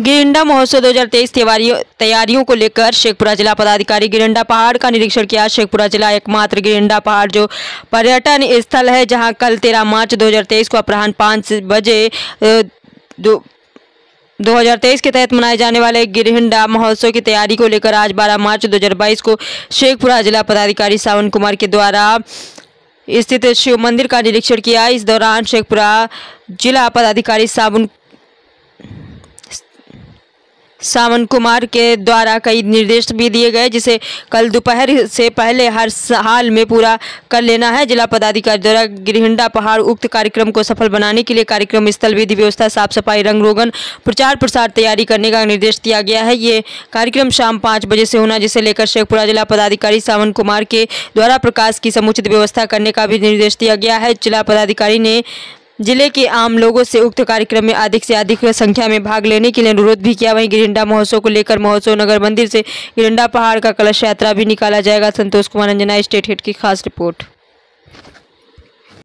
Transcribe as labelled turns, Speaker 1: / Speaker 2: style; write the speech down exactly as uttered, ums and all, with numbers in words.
Speaker 1: गिरिंडा महोत्सव दो हज़ार तेईस तैयारियों को लेकर शेखपुरा जिला पदाधिकारी गिरिंडा पहाड़ का निरीक्षण किया। शेखपुरा जिला एकमात्र गिरिंडा पहाड़ जो पर्यटन स्थल है, जहां कल तेरह मार्च दो हज़ार तेईस को अपराह्न पाँच बजे दो दो हज़ार तेईस के तहत मनाए जाने वाले गिरिंडा महोत्सव की तैयारी को लेकर आज बारह मार्च दो हज़ार बाईस को शेखपुरा जिला पदाधिकारी सावन कुमार के द्वारा स्थित शिव मंदिर का निरीक्षण किया। इस दौरान शेखपुरा जिला पदाधिकारी सावन सावन कुमार के द्वारा कई निर्देश भी दिए गए, जिसे कल दोपहर से पहले हर हाल में पूरा कर लेना है। जिला पदाधिकारी द्वारा गिरिंडा पहाड़ उक्त कार्यक्रम को सफल बनाने के लिए कार्यक्रम स्थल, विधि व्यवस्था, साफ सफाई, रंग रोगन, प्रचार प्रसार तैयारी करने का निर्देश दिया गया है। ये कार्यक्रम शाम पाँच बजे से होना, जिसे लेकर शेखपुरा जिला पदाधिकारी सावन कुमार के द्वारा प्रकाश की समुचित व्यवस्था करने का भी निर्देश दिया गया है। जिला पदाधिकारी ने जिले के आम लोगों से उक्त कार्यक्रम में अधिक से अधिक संख्या में भाग लेने के लिए अनुरोध भी किया। वहीं गिरिंडा महोत्सव को लेकर महोत्सव नगर मंदिर से गिरिंडा पहाड़ का कलश यात्रा भी निकाला जाएगा। संतोष कुमार अंजना, स्टेट हिट की खास रिपोर्ट।